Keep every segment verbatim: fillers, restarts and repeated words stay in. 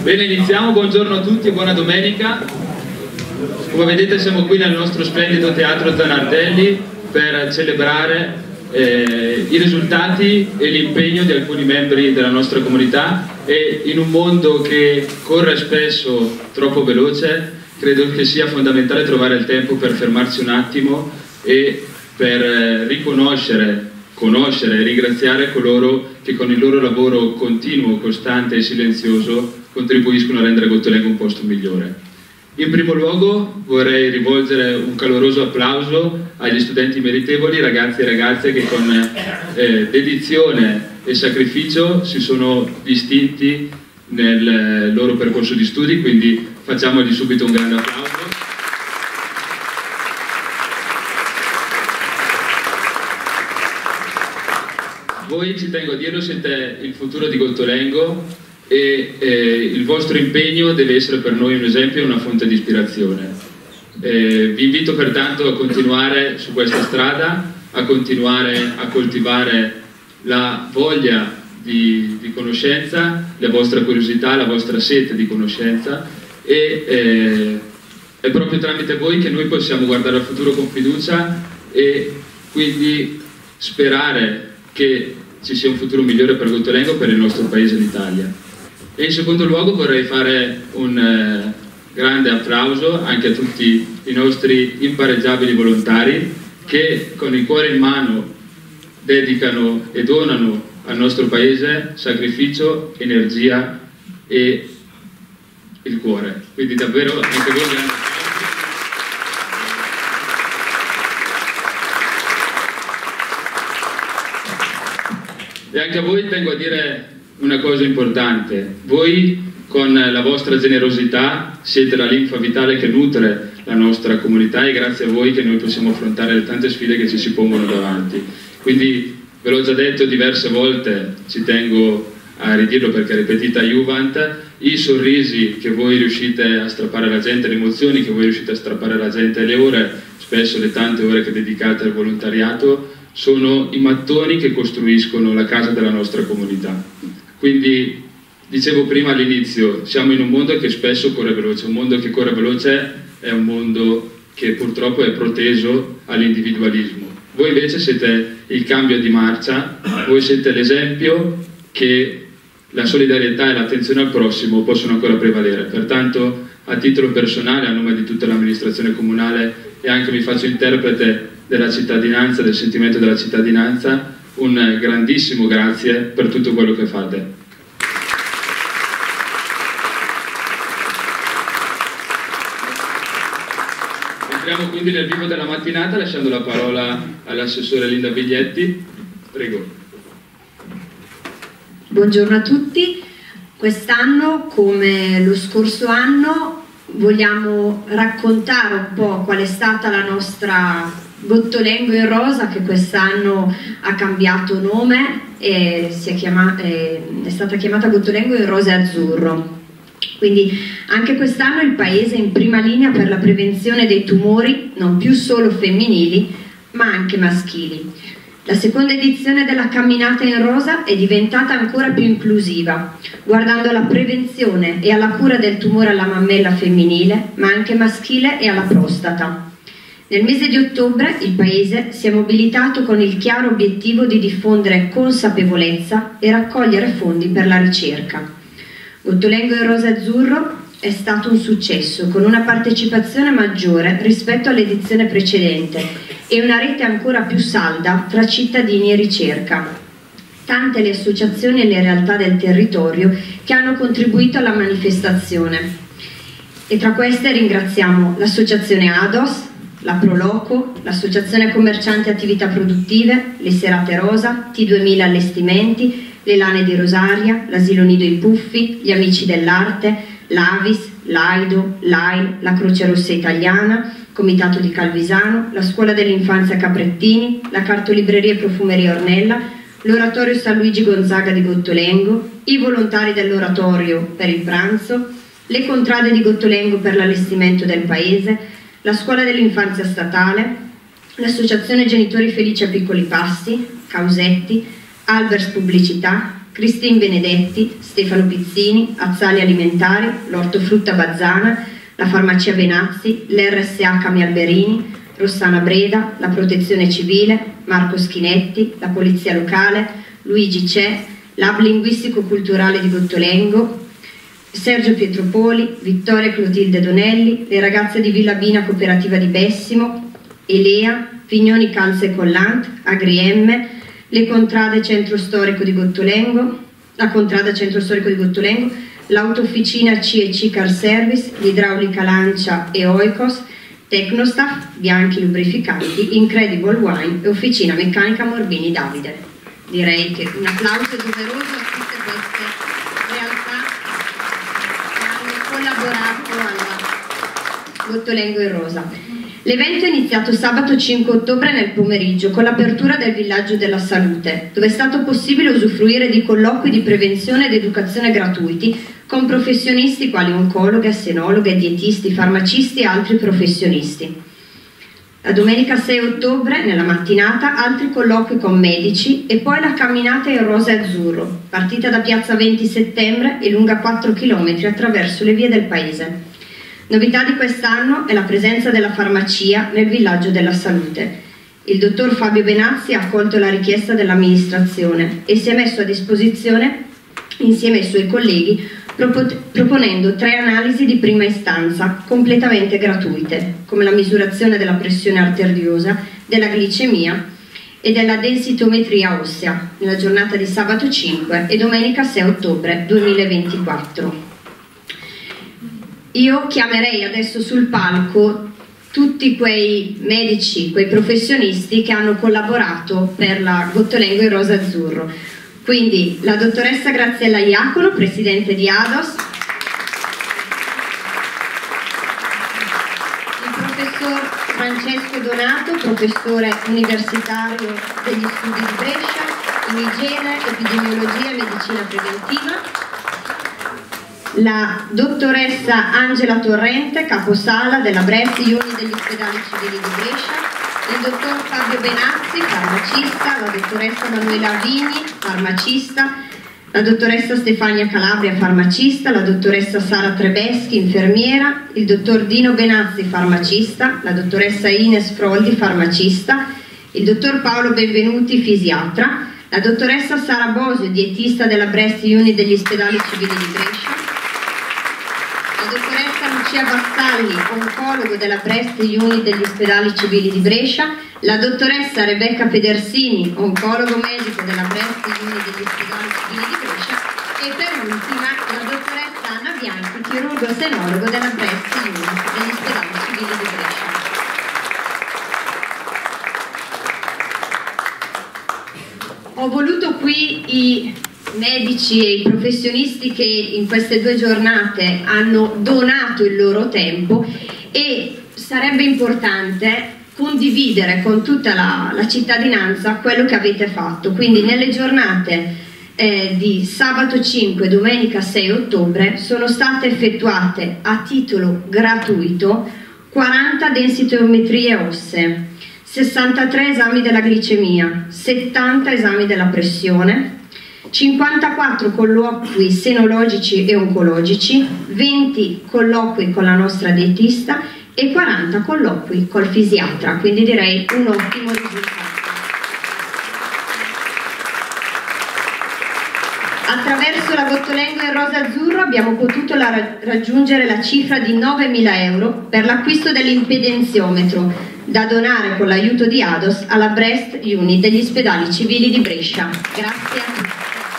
Bene, iniziamo. Buongiorno a tutti e buona domenica. Come vedete siamo qui nel nostro splendido teatro Zanardelli per celebrare eh, i risultati e l'impegno di alcuni membri della nostra comunità, e in un mondo che corre spesso troppo veloce credo che sia fondamentale trovare il tempo per fermarsi un attimo e per eh, riconoscere, conoscere e ringraziare coloro che con il loro lavoro continuo, costante e silenzioso contribuiscono a rendere Gottolengo un posto migliore. In primo luogo vorrei rivolgere un caloroso applauso agli studenti meritevoli, ragazzi e ragazze che con eh, dedizione e sacrificio si sono distinti nel loro percorso di studi, quindi facciamogli subito un grande applauso. Voi, ci tengo a dirlo, siete il futuro di Gottolengo e eh, il vostro impegno deve essere per noi un esempio e una fonte di ispirazione. Eh, vi invito pertanto a continuare su questa strada, a continuare a coltivare la voglia di, di conoscenza, la vostra curiosità, la vostra sete di conoscenza, e eh, è proprio tramite voi che noi possiamo guardare al futuro con fiducia e quindi sperare che ci sia un futuro migliore per Gottolengo e per il nostro paese, l'Italia. E in secondo luogo vorrei fare un eh, grande applauso anche a tutti i nostri impareggiabili volontari che con il cuore in mano dedicano e donano al nostro paese sacrificio, energia e il cuore. Quindi davvero anche voi grande applauso. E anche a voi tengo a dire una cosa importante: voi con la vostra generosità siete la linfa vitale che nutre la nostra comunità, e grazie a voi che noi possiamo affrontare le tante sfide che ci si pongono davanti. Quindi ve l'ho già detto diverse volte, ci tengo a ridirlo perché ripetita Juvent, i sorrisi che voi riuscite a strappare alla gente, le emozioni che voi riuscite a strappare alla gente, le ore, spesso le tante ore che dedicate al volontariato, sono i mattoni che costruiscono la casa della nostra comunità. Quindi, dicevo prima all'inizio, siamo in un mondo che spesso corre veloce. Un mondo che corre veloce è un mondo che purtroppo è proteso all'individualismo. Voi invece siete il cambio di marcia, voi siete l'esempio che la solidarietà e l'attenzione al prossimo possono ancora prevalere. Pertanto, a titolo personale, a nome di tutta l'amministrazione comunale, e anche mi faccio interprete della cittadinanza, del sentimento della cittadinanza, un grandissimo grazie per tutto quello che fate. Entriamo quindi nel vivo della mattinata lasciando la parola all'assessore Linda Biglietti. Prego. Buongiorno a tutti. Quest'anno, come lo scorso anno, vogliamo raccontare un po' qual è stata la nostra Gottolengo in rosa, che quest'anno ha cambiato nome e si è, chiamata, è stata chiamata Gottolengo in rosa e azzurro. Quindi anche quest'anno il paese è in prima linea per la prevenzione dei tumori non più solo femminili ma anche maschili. La seconda edizione della Camminata in Rosa è diventata ancora più inclusiva, guardando alla prevenzione e alla cura del tumore alla mammella femminile, ma anche maschile, e alla prostata. Nel mese di ottobre il Paese si è mobilitato con il chiaro obiettivo di diffondere consapevolezza e raccogliere fondi per la ricerca. Gottolengo in rosa e azzurro è stato un successo, con una partecipazione maggiore rispetto all'edizione precedente e una rete ancora più salda tra cittadini e ricerca. Tante le associazioni e le realtà del territorio che hanno contribuito alla manifestazione, e tra queste ringraziamo l'associazione ADOS, la Proloco, l'associazione commercianti attività produttive, le Serate Rosa, T duemila Allestimenti, le Lane di Rosaria, l'Asilo Nido I Puffi, gli Amici dell'Arte, l'Avis, l'Aido, l'A I L, la Croce Rossa Italiana, Comitato di Calvisano, la Scuola dell'Infanzia Caprettini, la Cartolibreria e Profumeria Ornella, l'Oratorio San Luigi Gonzaga di Gottolengo, i volontari dell'Oratorio per il pranzo, le contrade di Gottolengo per l'allestimento del paese, la Scuola dell'Infanzia Statale, l'Associazione Genitori Felici a Piccoli Passi, Causetti, Albers Pubblicità, Christine Benedetti, Stefano Pizzini, Azzali Alimentari, l'Ortofrutta Bazzana, la Farmacia Benazzi, l'R S A Cami Alberini, Rossana Breda, la Protezione Civile, Marco Schinetti, la Polizia Locale, Luigi Cè, l'Hub Linguistico-Culturale di Gottolengo, Sergio Pietropoli, Vittoria Clotilde Donelli, le ragazze di Villa Bina Cooperativa di Bessimo, Elea, Pignoni Calze Collant, Agri-M, le Contrade Centro Storico di Gottolengo, la Contrada Centro Storico di Gottolengo, l'Autofficina C e C Car Service, l'Idraulica Lancia e Oikos, Tecnostaff, Bianchi Lubrificanti, Incredible Wine e Officina Meccanica Morbini Davide. Direi che un applauso doveroso a tutte queste realtà che hanno collaborato alla Gottolengo in Rosa. L'evento è iniziato sabato cinque ottobre nel pomeriggio con l'apertura del Villaggio della Salute, dove è stato possibile usufruire di colloqui di prevenzione ed educazione gratuiti con professionisti quali oncologhe, assenologhe, dietisti, farmacisti e altri professionisti. La domenica sei ottobre, nella mattinata, altri colloqui con medici e poi la camminata in rosa e azzurro, partita da piazza venti settembre e lunga quattro chilometri attraverso le vie del paese. Novità di quest'anno è la presenza della farmacia nel Villaggio della Salute. Il dottor Fabio Benazzi ha accolto la richiesta dell'amministrazione e si è messo a disposizione insieme ai suoi colleghi proponendo tre analisi di prima istanza completamente gratuite, come la misurazione della pressione arteriosa, della glicemia e della densitometria ossea, nella giornata di sabato cinque e domenica sei ottobre duemilaventiquattro. Io chiamerei adesso sul palco tutti quei medici, quei professionisti che hanno collaborato per la Gottolengo in rosa azzurro. Quindi la dottoressa Graziella Iacono, presidente di A D O S, il professor Francesco Donato, professore universitario degli studi di Brescia in igiene, epidemiologia e medicina preventiva, la dottoressa Angela Torrente, caposala della Breast Unit degli ospedali civili di Brescia, il dottor Fabio Benazzi, farmacista, la dottoressa Manuela Vigni, farmacista, la dottoressa Stefania Calabria, farmacista, la dottoressa Sara Trebeschi, infermiera, il dottor Dino Benazzi, farmacista, la dottoressa Ines Froldi, farmacista, il dottor Paolo Benvenuti, fisiatra, la dottoressa Sara Bosio, dietista della Breast Unit degli ospedali civili di Brescia, la dottoressa Lucia Vassalli, oncologo della Breast Unit degli ospedali civili di Brescia, la dottoressa Rebecca Pedersini, oncologo medico della Breast Unit degli ospedali civili di Brescia e per ultima la dottoressa Anna Bianchi, chirurgo senologo della Breast Unit degli ospedali civili di Brescia. Ho voluto qui i medici e i professionisti che in queste due giornate hanno donato il loro tempo e sarebbe importante condividere con tutta la, la cittadinanza quello che avete fatto. Quindi nelle giornate eh, di sabato cinque e domenica sei ottobre sono state effettuate a titolo gratuito quaranta densitometrie ossee, sessantatré esami della glicemia, settanta esami della pressione, cinquantaquattro colloqui senologici e oncologici, venti colloqui con la nostra dietista e quaranta colloqui col fisiatra, quindi direi un ottimo risultato. Attraverso la Gottolengo in rosa azzurro abbiamo potuto la, raggiungere la cifra di novemila euro per l'acquisto dell'impedenziometro da donare con l'aiuto di A D O S alla Breast Unit degli ospedali civili di Brescia. Grazie a tutti.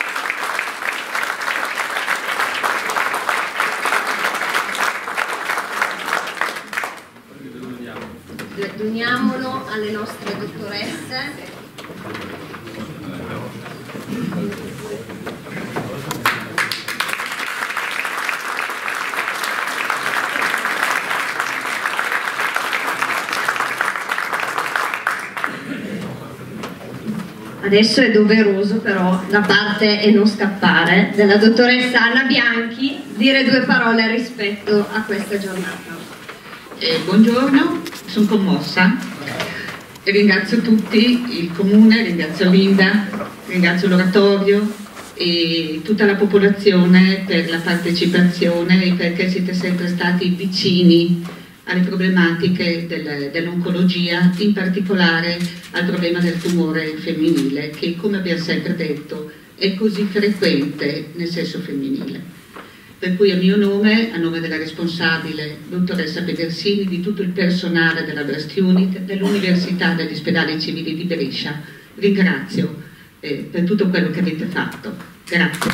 Doniamolo alle nostre dottoresse. Adesso è doveroso però, da parte e non scappare, della dottoressa Anna Bianchi dire due parole rispetto a questa giornata. Eh, buongiorno, sono commossa e ringrazio tutti, il comune, ringrazio Linda, ringrazio l'oratorio, e tutta la popolazione per la partecipazione e perché siete sempre stati vicini alle problematiche del, dell'oncologia, in particolare al problema del tumore femminile, che come abbiamo sempre detto è così frequente nel sesso femminile. Per cui a mio nome, a nome della responsabile dottoressa Pedersini, di tutto il personale della Breast Unit, dell'Università degli Ospedali Civili di Brescia, ringrazio eh, per tutto quello che avete fatto. Grazie.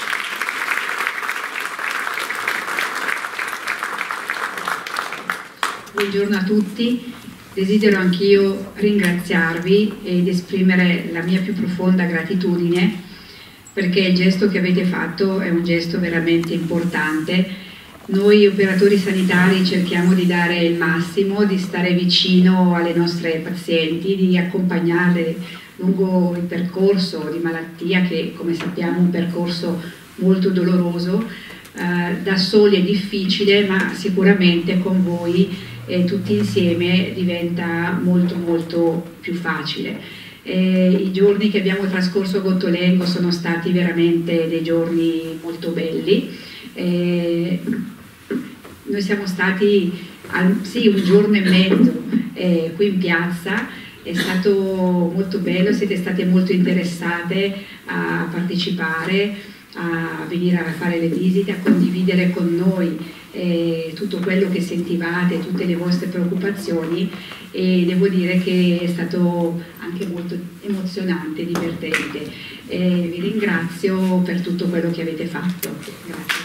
Buongiorno a tutti, desidero anch'io ringraziarvi ed esprimere la mia più profonda gratitudine, perché il gesto che avete fatto è un gesto veramente importante. Noi operatori sanitari cerchiamo di dare il massimo, di stare vicino alle nostre pazienti, di accompagnarle lungo il percorso di malattia, che come sappiamo è un percorso molto doloroso. Eh, da soli è difficile, ma sicuramente con voi eh, tutti insieme diventa molto molto più facile. Eh, I giorni che abbiamo trascorso a Gottolengo sono stati veramente dei giorni molto belli. Eh, noi siamo stati al, sì, un giorno e mezzo eh, qui in piazza, è stato molto bello, siete state molto interessate a partecipare, a venire a fare le visite, a condividere con noi eh, tutto quello che sentivate, tutte le vostre preoccupazioni, e devo dire che è stato anche molto emozionante, divertente. Eh, vi ringrazio per tutto quello che avete fatto. Grazie.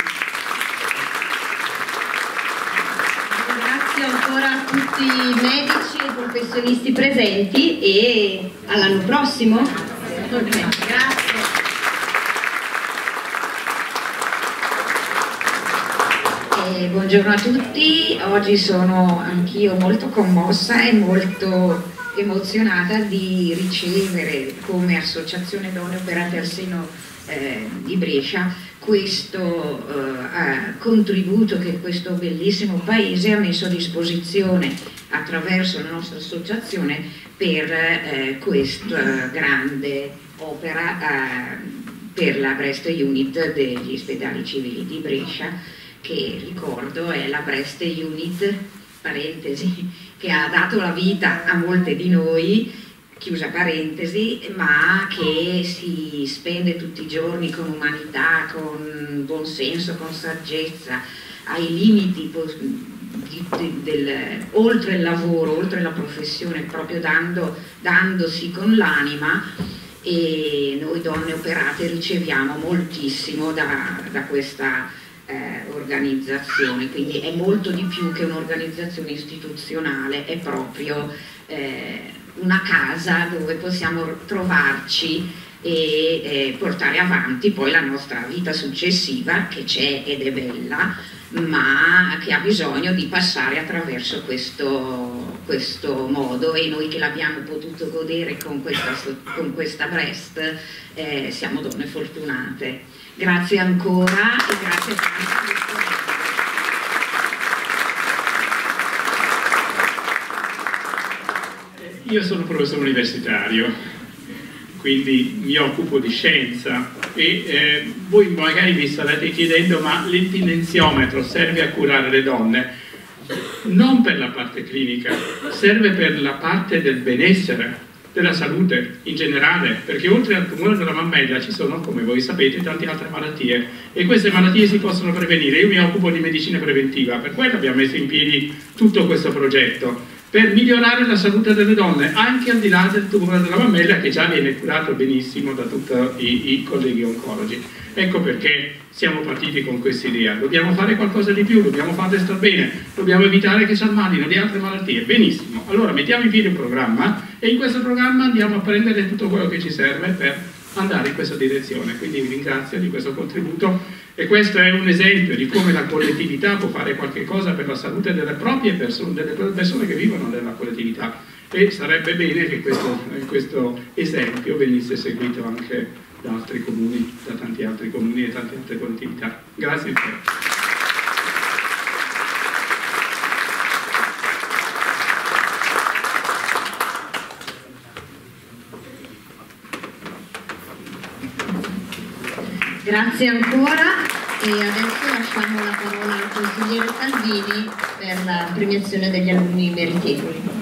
Ringrazio ancora tutti i medici e i professionisti presenti e all'anno prossimo. Grazie. Eh, buongiorno a tutti, oggi sono anch'io molto commossa e molto emozionata di ricevere come Associazione Donne Operate al Seno eh, di Brescia questo eh, contributo che questo bellissimo paese ha messo a disposizione attraverso la nostra associazione per eh, questa grande opera eh, per la Breast Unit degli Ospedali Civili di Brescia, che ricordo è la Breast Unit, parentesi, che ha dato la vita a molte di noi, chiusa parentesi, ma che si spende tutti i giorni con umanità, con buon senso, con saggezza, ai limiti di, di, del, oltre il lavoro, oltre la professione, proprio dando, dandosi con l'anima, e noi donne operate riceviamo moltissimo da, da questa Eh, organizzazione, quindi è molto di più che un'organizzazione istituzionale, è proprio eh, una casa dove possiamo trovarci e eh, portare avanti poi la nostra vita successiva, che c'è ed è bella, ma che ha bisogno di passare attraverso questo, questo modo, e noi che l'abbiamo potuto godere con questa, con questa Breast eh, siamo donne fortunate. Grazie ancora e grazie tanto. Io sono professore universitario, quindi mi occupo di scienza e eh, voi magari vi starete chiedendo: ma l'intensiometro serve a curare le donne? Non per la parte clinica, serve per la parte del benessere, della salute in generale, perché oltre al tumore della mammella ci sono, come voi sapete, tante altre malattie, e queste malattie si possono prevenire. Io mi occupo di medicina preventiva, per quello abbiamo messo in piedi tutto questo progetto, per migliorare la salute delle donne, anche al di là del tumore della mammella, che già viene curato benissimo da tutti i, i colleghi oncologi. Ecco perché siamo partiti con questa idea: dobbiamo fare qualcosa di più, dobbiamo farle star bene, dobbiamo evitare che si ammalino di altre malattie. Benissimo, allora mettiamo in piedi un programma, e in questo programma andiamo a prendere tutto quello che ci serve per andare in questa direzione. Quindi vi ringrazio di questo contributo, e questo è un esempio di come la collettività può fare qualche cosa per la salute delle proprie persone, delle persone che vivono nella collettività, e sarebbe bene che questo, questo esempio venisse seguito anche da altri comuni, da tanti altri comuni e tante altre collettività. Grazie ancora. Grazie ancora e adesso lasciamo la parola al consigliere Salvini per la premiazione degli alunni meritevoli.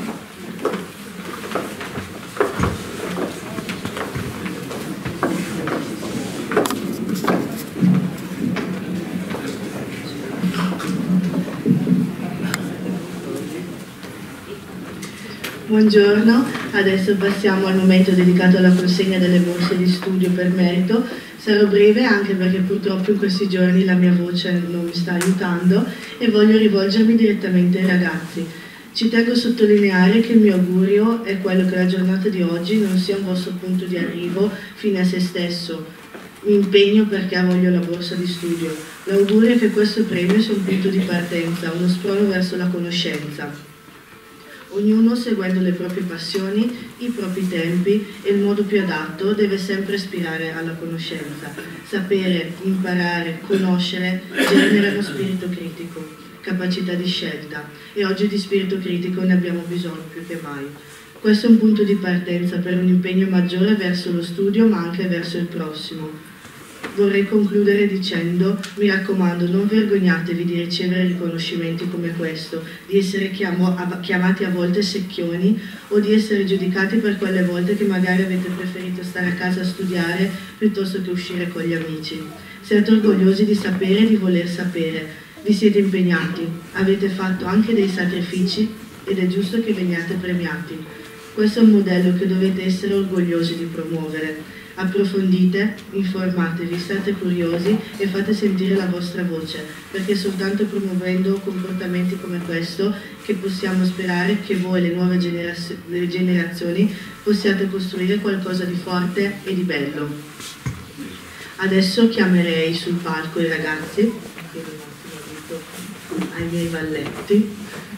Buongiorno, adesso passiamo al momento dedicato alla consegna delle borse di studio per merito. Sarò breve anche perché purtroppo in questi giorni la mia voce non mi sta aiutando e voglio rivolgermi direttamente ai ragazzi. Ci tengo a sottolineare che il mio augurio è quello che la giornata di oggi non sia un vostro punto di arrivo fine a se stesso. Mi impegno perché voglio la borsa di studio. L'augurio è che questo premio sia un punto di partenza, uno sprono verso la conoscenza. Ognuno, seguendo le proprie passioni, i propri tempi e il modo più adatto, deve sempre aspirare alla conoscenza. Sapere, imparare, conoscere generano spirito critico, capacità di scelta e oggi di spirito critico ne abbiamo bisogno più che mai. Questo è un punto di partenza per un impegno maggiore verso lo studio ma anche verso il prossimo. Vorrei concludere dicendo, mi raccomando, non vergognatevi di ricevere riconoscimenti come questo, di essere chiamo, chiamati a volte secchioni o di essere giudicati per quelle volte che magari avete preferito stare a casa a studiare piuttosto che uscire con gli amici. Siete orgogliosi di sapere e di voler sapere, vi siete impegnati, avete fatto anche dei sacrifici ed è giusto che veniate premiati. Questo è un modello che dovete essere orgogliosi di promuovere. Approfondite, informatevi, state curiosi e fate sentire la vostra voce, perché è soltanto promuovendo comportamenti come questo che possiamo sperare che voi, le nuove generaz- le generazioni, possiate costruire qualcosa di forte e di bello. Adesso chiamerei sul palco i ragazzi, chiedo un attimo ai miei valletti.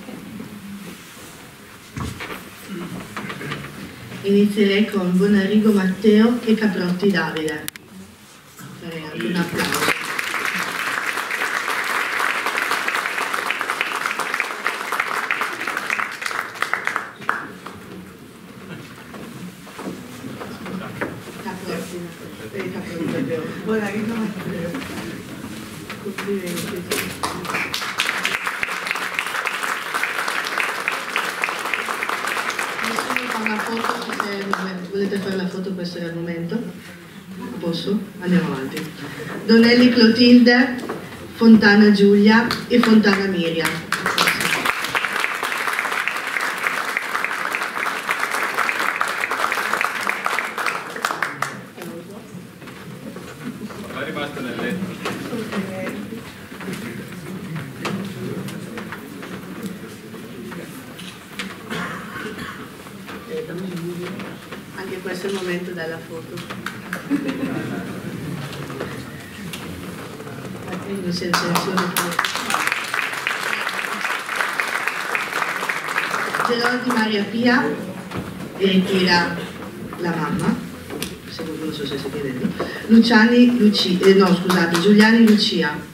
Inizierei con Bonarigo Matteo e Caprotti Davide. Farei anche un applauso. Caprotti, eh, Caprotti Matteo. Bonarigo Matteo. Complimenti. Una foto, se volete fare la foto questo è il momento. Posso? Andiamo avanti. Donelli Clotilde, Fontana Giulia e Fontana Miriam. Basta nel letto. Anche questo è il momento della foto. Geroldi Maria Pia e ritira la mamma, se non so se state vedendo. Luciani Lucia, eh, no scusate, Giuliani Lucia.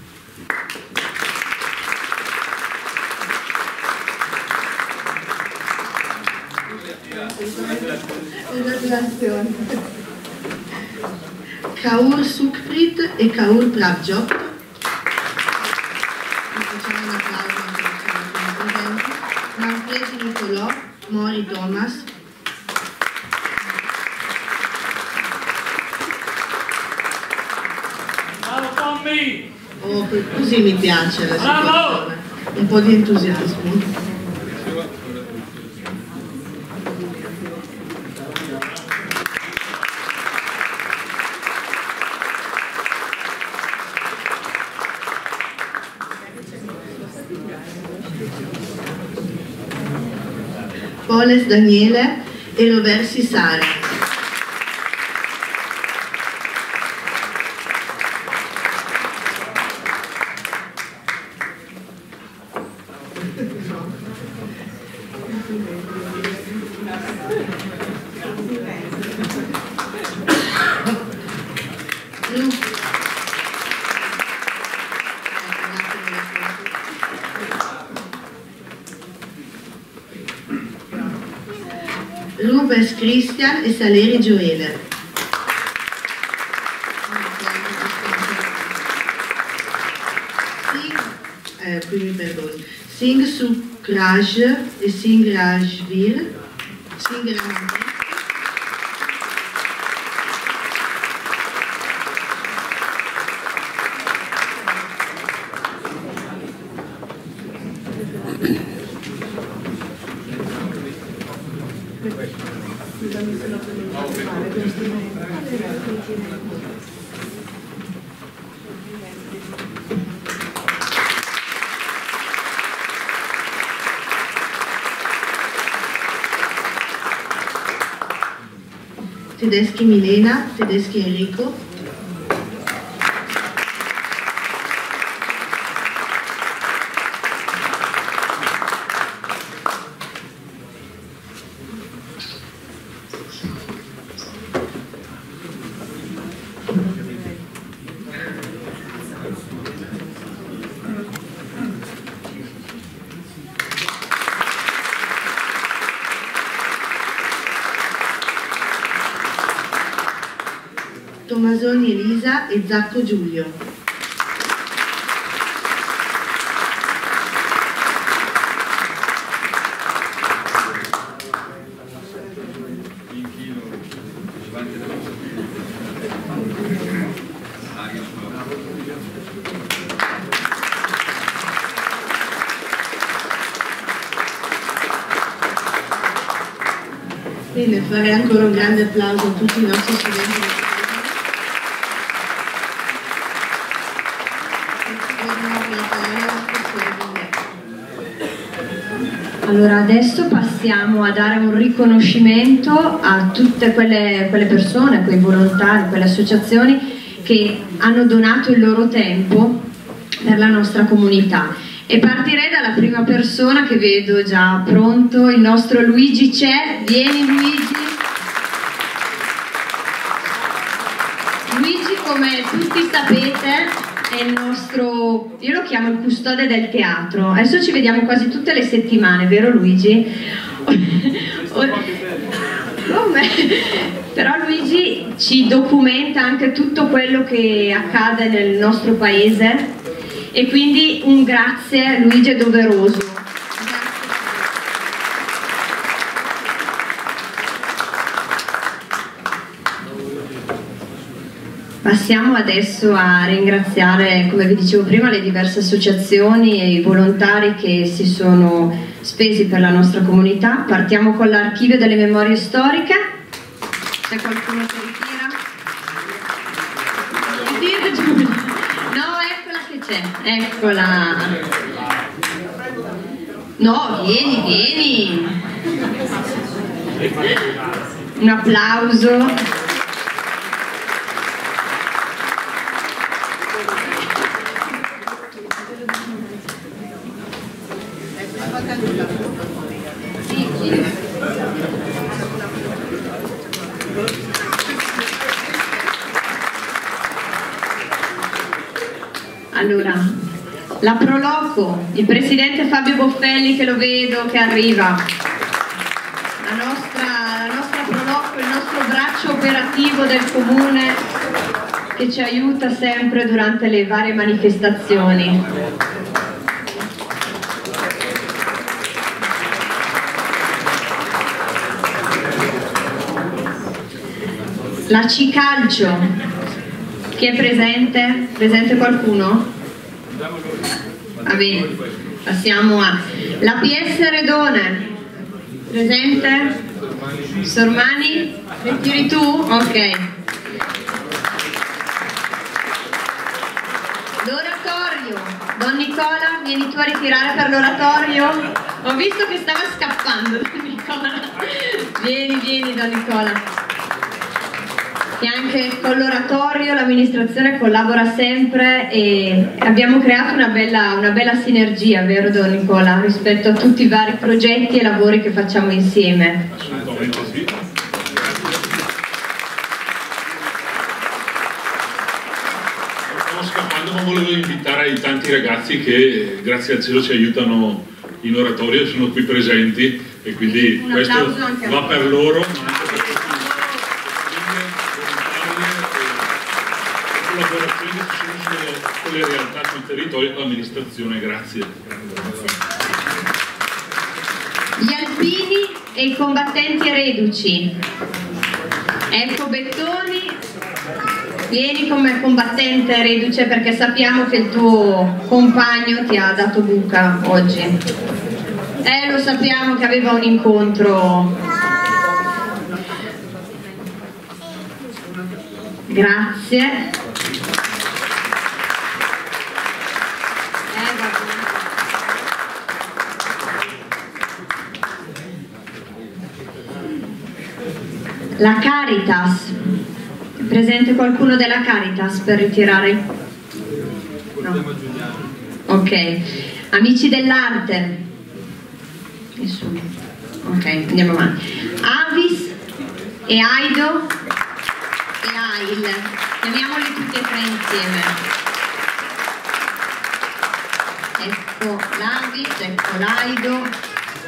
Kaur Sukhprit e Kaur Prabjot. Facciamo un applauso anche per presenti. Manfredi Nicolò, Mori Thomas. Bravo Tommy! Oh, così mi piace la situazione. Un po' di entusiasmo. Poles Daniele e Roversi Sara. Rubens Christian e Saleri Gioele. esprimi perdoni. Sing Sukraj e Sing Rajvir. Sing Ramante. Tedeschi Milena, Tedeschi Enrico. Tommasoni Elisa e Zacco Giulio. Bene, farei ancora un grande applauso a tutti i nostri studenti. Allora adesso passiamo a dare un riconoscimento a tutte quelle, quelle persone, quei volontari, quelle associazioni che hanno donato il loro tempo per la nostra comunità. E partirei dalla prima persona che vedo già pronto, il nostro Luigi C'è. Vieni Luigi. Luigi, come tutti sapete, è il nostro, io lo chiamo il custode del teatro. Adesso ci vediamo quasi tutte le settimane, vero Luigi? Come? Però Luigi ci documenta anche tutto quello che accade nel nostro paese e quindi un grazie Luigi è doveroso. Passiamo adesso a ringraziare, come vi dicevo prima, le diverse associazioni e i volontari che si sono spesi per la nostra comunità. Partiamo con l'Archivio delle Memorie Storiche. C'è qualcuno che ritira? No, eccola che c'è, eccola. No, vieni, vieni. Un applauso. Allora, la Proloco, il presidente Fabio Boffelli che lo vedo che arriva, la nostra, la nostra Proloco, il nostro braccio operativo del comune che ci aiuta sempre durante le varie manifestazioni. La Cicalcio. Chi è presente? Presente qualcuno? Va bene, passiamo a la P S Redone. Presente? Sormani? Ritiri tu? Ok. L'oratorio. Don Nicola, vieni tu a ritirare per l'oratorio? Ho visto che stava scappando Don Nicola. Vieni, vieni Don Nicola. E anche con l'oratorio l'amministrazione collabora sempre e abbiamo creato una bella, una bella sinergia, vero Don Nicola, rispetto a tutti i vari progetti e lavori che facciamo insieme. Assolutamente sì. Stiamo scappando, ma volevo invitare i tanti ragazzi che grazie al cielo ci aiutano in oratorio, sono qui presenti e quindi un questo va per loro, ma anche per tutti collaborazioni che ci sono sulle tutte le realtà sul territorio, l'amministrazione. Grazie. Gli alpini e i combattenti reduci. Ecco Bettoni, vieni come combattente reduce perché sappiamo che il tuo compagno ti ha dato buca oggi. Eh, lo sappiamo che aveva un incontro. Grazie. La Caritas, è presente qualcuno della Caritas per ritirare? No. Ok, amici dell'arte? Nessuno. Ok, andiamo avanti. Avis e Aido e Ail, chiamiamoli tutti e tre insieme. Ecco l'Avis, ecco l'Aido.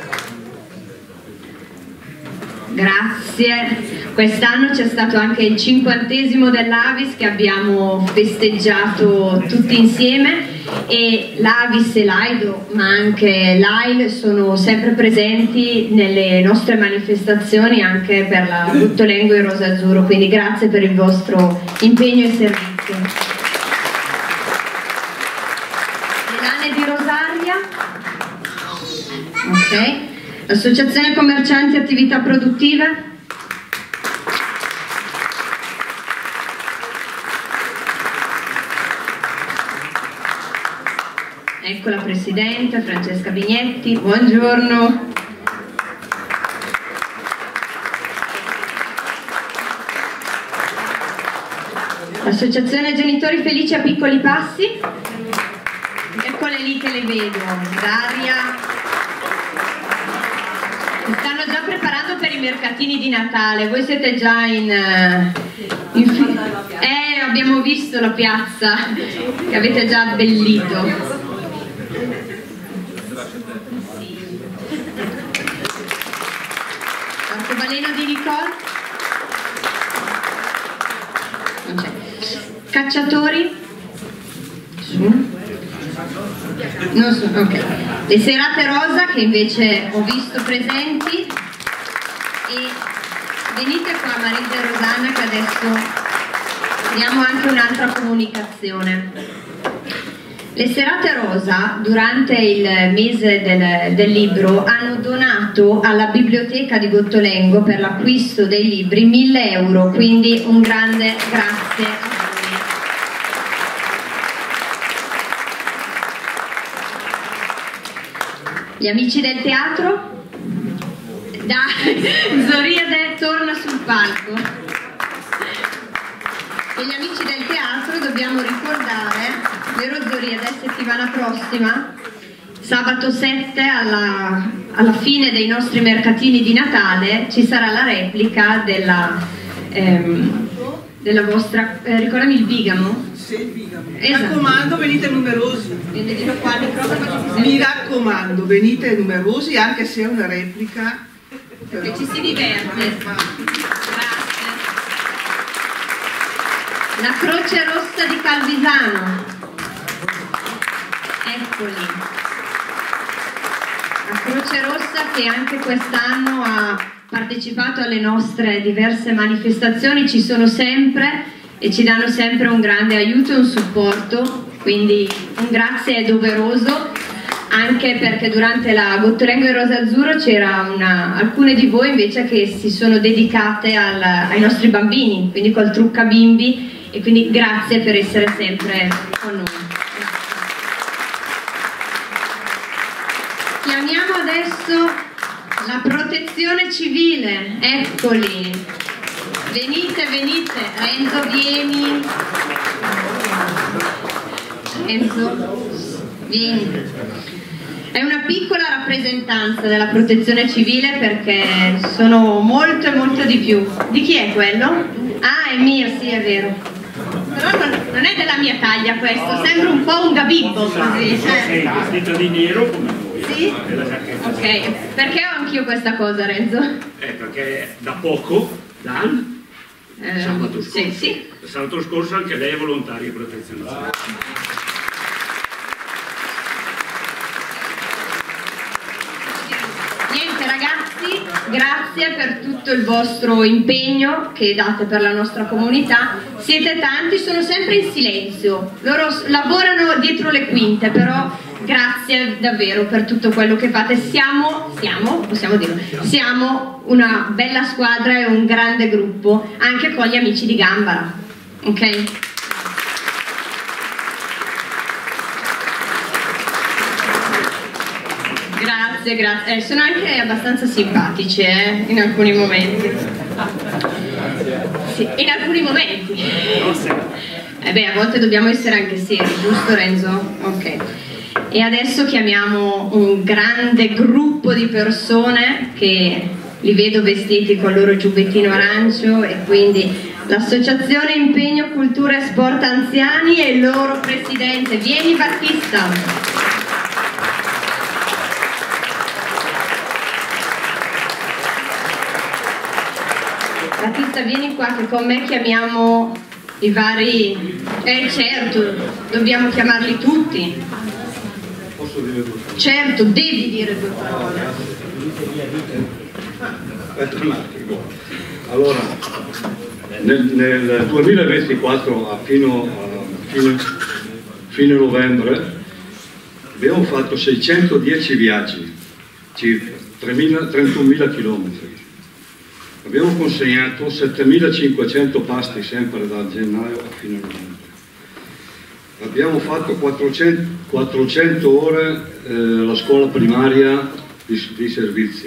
Grazie. Quest'anno c'è stato anche il cinquantesimo dell'Avis che abbiamo festeggiato tutti insieme e l'Avis e l'Aido, ma anche l'Ail sono sempre presenti nelle nostre manifestazioni anche per la Guttolengo e Rosa Azzurro, quindi grazie per il vostro impegno e servizio. Le Nane di Rosaria. Ok. Associazione Commercianti e Attività Produttive. Ecco la Presidente, Francesca Vignetti, buongiorno. Associazione Genitori Felici a Piccoli Passi. Eccole lì che le vedo, Daria. Stanno già preparando per i mercatini di Natale, voi siete già in... in eh, abbiamo visto la piazza che avete già abbellito. Arcobaleno di Nicole? Non c'è. Cacciatori? Su. Non so, ok. Le serate rosa che invece ho visto presenti e venite qua Marisa e Rosanna che adesso diamo anche un'altra comunicazione. Le serate rosa durante il mese del, del libro hanno donato alla biblioteca di Gottolengo per l'acquisto dei libri mille euro, quindi un grande grazie a voi. Gli amici del teatro? Dai, Zoriade torna sul palco. E gli amici del teatro dobbiamo ricordare, vero Zoriade, settimana prossima, sabato sette alla, alla fine dei nostri mercatini di Natale ci sarà la replica della, ehm, della vostra, eh, ricordami il Bigamo? Sì, il Bigamo. Mi Esatto. raccomando, venite numerosi. Viene di qua al microfono. Mi raccomando, venite numerosi anche se è una replica. Perché ci si diverte. Grazie. La Croce Rossa di Calvisano. Eccoli. La Croce Rossa che anche quest'anno ha partecipato alle nostre diverse manifestazioni, ci sono sempre e ci danno sempre un grande aiuto e un supporto, quindi un grazie è doveroso, anche perché durante la Gottolengo e Rosa Azzurro c'era alcune di voi invece che si sono dedicate al, ai nostri bambini, quindi col Trucca Bimbi, e quindi grazie per essere sempre con noi. Chiamiamo adesso la Protezione Civile, eccoli. Venite, venite, Renzo vieni, Renzo vieni. È una piccola rappresentanza della Protezione Civile perché sono molto e molto di più. Di chi è quello? Ah, è mio, sì, è vero. Però non, non è della mia taglia questo, sembra un po' un gabibbo così. Sei vestito di nero come noi. Sì? Ok, perché ho anch'io questa cosa, Renzo? Eh, perché da poco, dal Eh, sabato scorso, sì, sì. sabato scorso anche lei è volontaria di protezione civile. Ragazzi, grazie per tutto il vostro impegno che date per la nostra comunità. Siete tanti, sono sempre in silenzio, loro lavorano dietro le quinte, però grazie davvero per tutto quello che fate. Siamo, siamo, possiamo dirlo, siamo una bella squadra e un grande gruppo, anche con gli amici di Gambara, ok? Grazie, grazie. Eh, sono anche abbastanza simpatici, eh, in alcuni momenti. Sì, in alcuni momenti. Eh beh, a volte dobbiamo essere anche seri, giusto Renzo? Ok. E adesso chiamiamo un grande gruppo di persone che li vedo vestiti con il loro giubbettino arancio, e quindi l'Associazione Impegno Cultura e Sport Anziani e il loro presidente. Vieni Battista! Battista, vieni qua che con me chiamiamo i vari... Eh certo, dobbiamo chiamarli tutti. Posso dire due parole? Certo, devi dire due parole. Aspetta un attimo. Allora, nel, nel duemilaventiquattro, a fino, a fine, fine novembre, abbiamo fatto seicentodieci viaggi, circa trentunomila chilometri. Abbiamo consegnato settemilacinquecento pasti sempre da gennaio a fine novembre. Abbiamo fatto quattrocento, quattrocento ore eh, alla scuola primaria di, di servizio,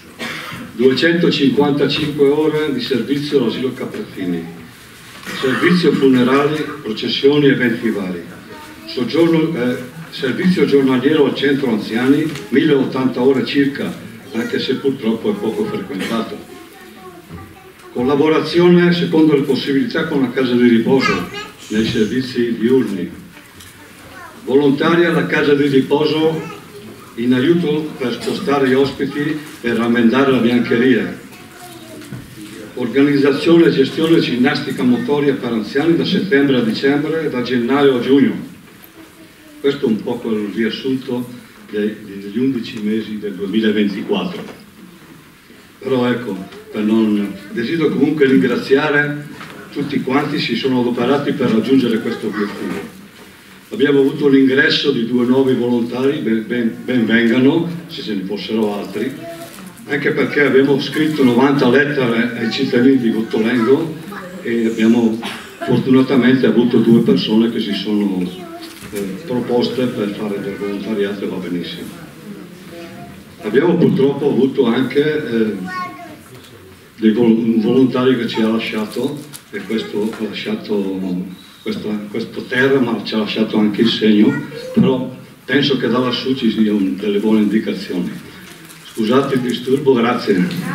duecentocinquantacinque ore di servizio all'asilo Caprattini, servizio funerali, processioni, eventi vari, soggiorno, eh, servizio giornaliero al centro anziani, mille ottanta ore circa, anche se purtroppo è poco frequentato. Collaborazione secondo le possibilità con la casa di riposo nei servizi diurni. Volontaria alla casa di riposo in aiuto per spostare gli ospiti e rammendare la biancheria. Organizzazione e gestione ginnastica motoria per anziani da settembre a dicembre e da gennaio a giugno. Questo è un po' il riassunto degli undici mesi del duemilaventiquattro. Però ecco, per non... desidero comunque ringraziare tutti quanti si sono adoperati per raggiungere questo obiettivo. Abbiamo avuto l'ingresso di due nuovi volontari, ben, ben, ben vengano, se ce ne fossero altri, anche perché abbiamo scritto novanta lettere ai cittadini di Gottolengo e abbiamo fortunatamente avuto due persone che si sono eh, proposte per fare del volontariato e va benissimo. Abbiamo purtroppo avuto anche eh, dei vol un volontario che ci ha lasciato, e questo ha lasciato questa, questo terra, ma ci ha lasciato anche il segno, però penso che da lassù ci siano delle buone indicazioni. Scusate il disturbo, grazie.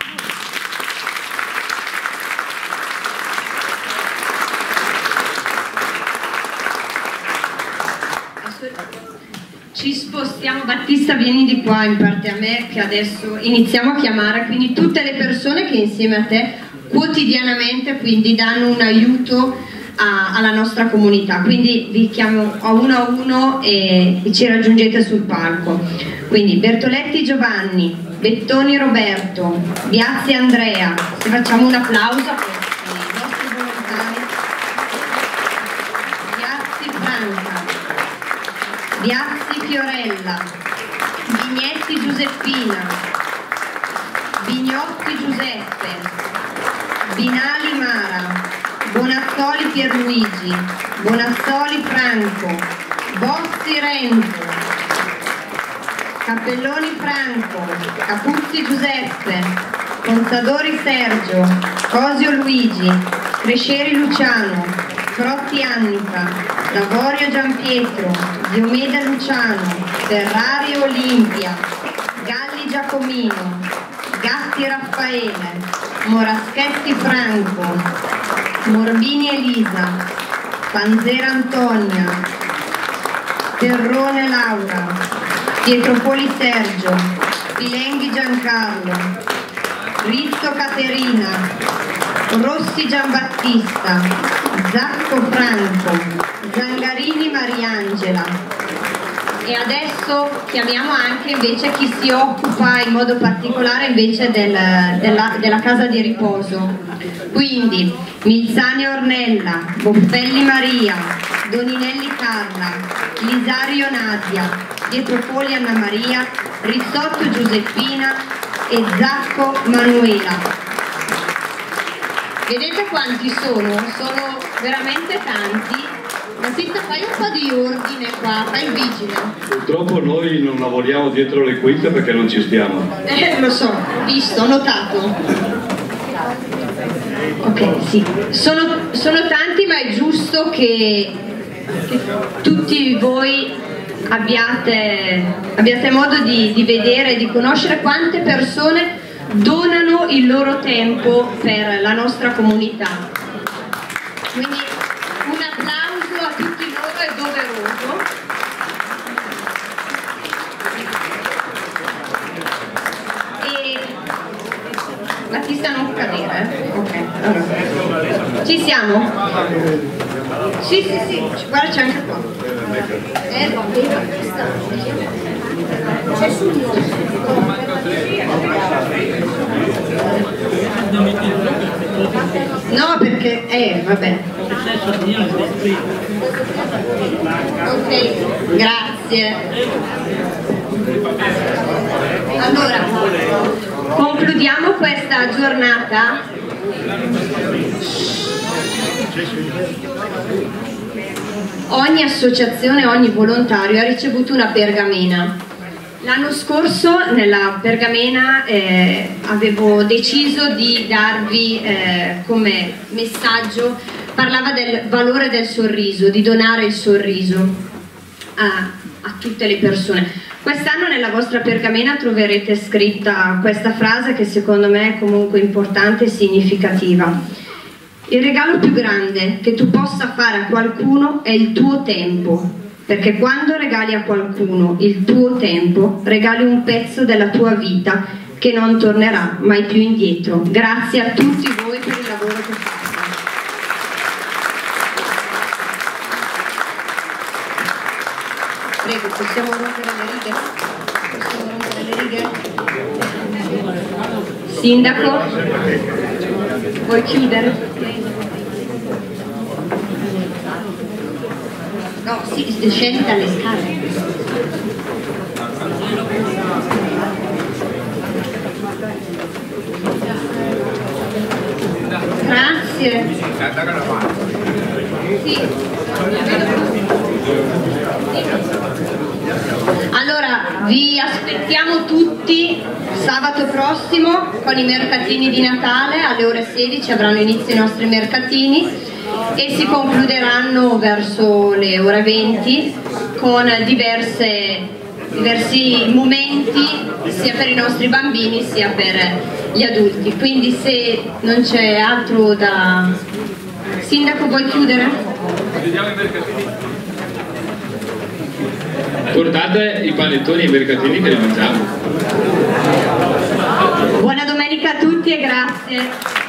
Ci spostiamo, Battista vieni di qua in parte a me, che adesso iniziamo a chiamare quindi tutte le persone che insieme a te quotidianamente quindi danno un aiuto a, alla nostra comunità, quindi vi chiamo a uno a uno e, e ci raggiungete sul palco. Quindi Bertoletti Giovanni, Bettoni Roberto, Biazzi Andrea, se facciamo un applauso per i nostri volontari. Biazzi Franca, Biazzi Fiorella, Vignetti Giuseppina, Vignotti Giuseppe, Binali Mara, Bonazzoli Pierluigi, Bonazzoli Franco, Bossi Renzo, Cappelloni Franco, Capuzzi Giuseppe, Consadori Sergio, Cosio Luigi, Cresceri Luciano, Crotti Annica, Lavorio Giampietro, Diomede Luciano, Ferrari Olimpia, Galli Giacomino, Gatti Raffaele, Moraschetti Franco, Morbini Elisa, Panzera Antonia, Terrone Laura, Pietropoli Sergio, Filenghi Giancarlo, Rizzo Caterina, Rossi Giambattista, Zacco Franco, Zangarini Mariangela, E adesso chiamiamo anche invece chi si occupa in modo particolare invece del, della, della casa di riposo. Quindi Milzani Ornella, Boffelli Maria, Doninelli Carla, Lisario Nadia, Pietrofoli Anna Maria, Rizzotto Giuseppina e Zacco Manuela. Vedete quanti sono? Sono veramente tanti. Battista, fai un po' di ordine qua, fai il vigile. Purtroppo noi non lavoriamo dietro le quinte perché non ci stiamo. Eh, lo so, visto, notato. Ok, sì. Sono, sono tanti, ma è giusto che, che tutti voi abbiate, abbiate modo di, di vedere e di conoscere quante persone donano il loro tempo per la nostra comunità. Quindi un applauso a tutti loro è doveroso. E Battista non cadere, ok, allora. Ci siamo? Sì, sì, sì, guarda c'è anche qua. Eh, va bene, questa. C'è sul no, perché eh vabbè. Ok, grazie. Allora, concludiamo questa giornata. Ogni associazione, ogni volontario ha ricevuto una pergamena. L'anno scorso nella pergamena eh, avevo deciso di darvi eh, come messaggio, parlava del valore del sorriso, di donare il sorriso a, a tutte le persone. Quest'anno nella vostra pergamena troverete scritta questa frase che secondo me è comunque importante e significativa. Il regalo più grande che tu possa fare a qualcuno è il tuo tempo. Perché quando regali a qualcuno il tuo tempo, regali un pezzo della tua vita che non tornerà mai più indietro. Grazie a tutti voi per il lavoro che fate. Prego, possiamo rompere le righe? Possiamo rompere le righe? Sindaco, vuoi chiudere? No, sì, scendi dalle scale. Grazie. Sì. Allora, vi aspettiamo tutti sabato prossimo con i mercatini di Natale. Alle ore sedici avranno inizio i nostri mercatini e si concluderanno verso le ore venti con diverse, diversi momenti sia per i nostri bambini sia per gli adulti. Quindi se non c'è altro da... Sindaco, vuoi chiudere? Portate i panettoni e i mercatini che li mangiamo. Buona domenica a tutti e grazie.